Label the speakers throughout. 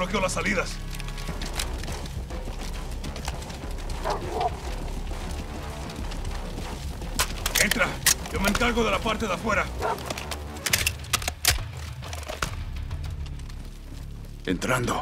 Speaker 1: bloqueo las salidas. Entra. Yo me encargo de la parte de afuera.
Speaker 2: Entrando.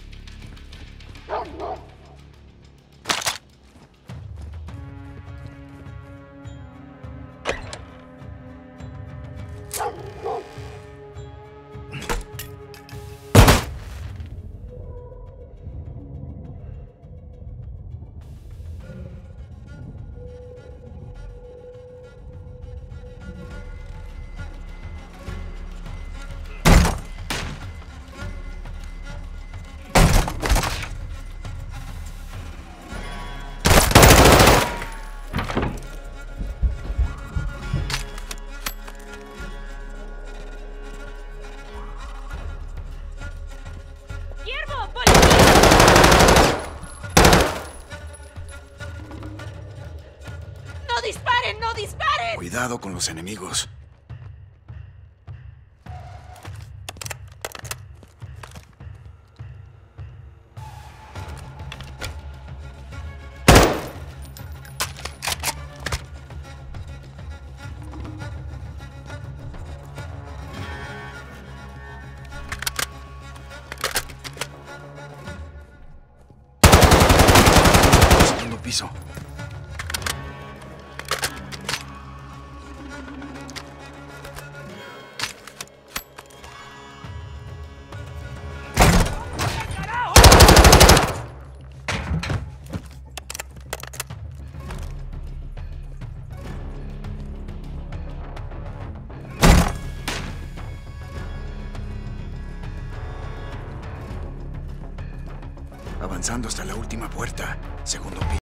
Speaker 3: ¡No disparen! ¡No disparen!
Speaker 2: Cuidado con los enemigos. Segundo piso. Avanzando hasta la última puerta. Segundo piso.